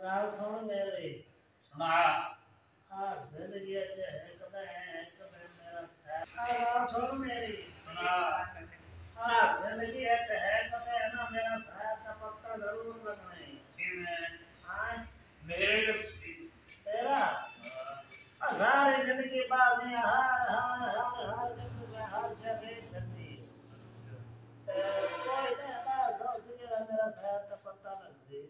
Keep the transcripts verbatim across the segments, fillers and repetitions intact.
रात सुन मेरी सुना हाँ जिंदगी अच्छे है कदे है कदे मेरा साथ हाँ रात सुन मेरी सुना हाँ जिंदगी अच्छे है कदे है ना मेरा साथ का पत्ता जरूर लगना कि मैं हाँ मेरे तेरा हाँ सारी जिंदगी बाजी हार हार हार हार करके मैं हार जाके चलती कोई नहीं ना सोच के मेरा साथ का पत्ता लग सी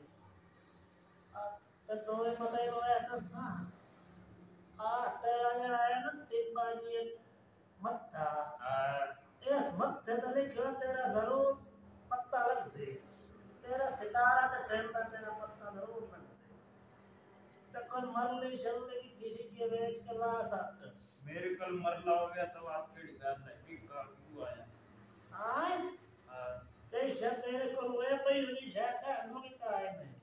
तो दो पता ही होया कसा आ तेरा जड़ा है ना टिब्बा जी मत्था इस मत्थे तो लिखो तेरा जरूर पत्ता लग से तेरा सितारा के सेंटर तेरा पत्ता जरूर लग से तो कौन मरली शरली की किसी के बेच के ला सकते मेरे कल मरला हो गया तो आप केड़ी गल है कि का क्यों आया आए हां ते शायद तेरे को वे पई हुई शायद का अनोनी का आए नहीं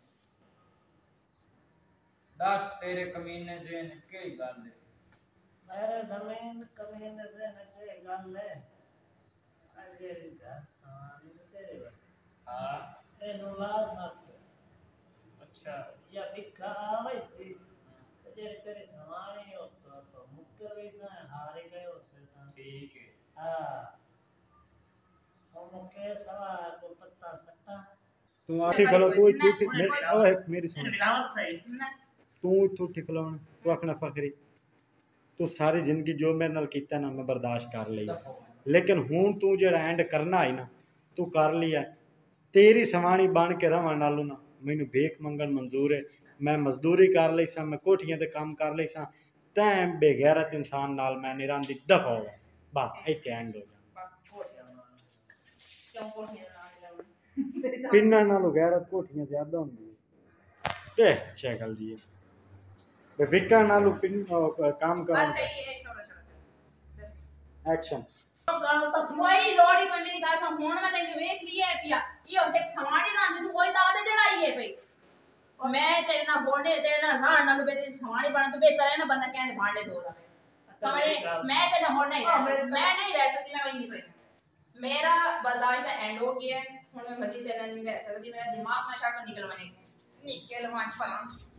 दस तेरे कमीने जे ने केड़ी गल है मेरे जमीन कमीने से नचे गल है अजे का सारी तेरे हां ए नुला सकते अच्छा या बिखा आवे सी तो जेरे तेरे समाने उस तो तो मुक्कर वैसा हारे गए उससे था ठीक है हां और मुक्के सवा को पत्ता सट्टा तू आखी खलो तू तू ओए मेरी सुन मिलावट सही तू तू ठिकलो तू आखना फखरी तू सारी जिंदगी जो मेरे नाल कीता ना मैं बर्दाश्त कर ली लेकिन हुण तू जेड़ा एंड करना है ना तू कर लिया तेरी सवाणी बन के रवां नालों ना मैनू भेख मंगन मंजूर है मैं मजदूरी कर ली सा मैं कोठियां ते काम कर ली सा तैं बेगैरत इंसान नाल मैं नहीं रहिंदी दफा हो बस इत्थे एंड हो जा पिंडां नालों गैरत कोठियां ज्यादा हुंदी ते शैकल जी विका नालों पिन काम कर बस सही है छोड़ो छोड़ो एक्शन कोई लोड़ी कोई मेरी गाल सुन हुन मैं तेरे वेख लिया है पिया ये एक समाड़ी ना तू कोई दाद चढ़ाई है भाई और मैं तेरे ना बोलने तेरे ना ना नंग बे तेरी समाड़ी बना तू बेहतर है ना बंदा कहने भांडे धो रहा समझ मैं तेरे हुन नहीं रह सकती मैं नहीं रह सकती मैं वही नहीं रही मेरा बर्दाश्त एंड हो गया हुन मैं मजीद तेरे नहीं रह सकती मेरा दिमाग में शट निकल बने निकल मांच पर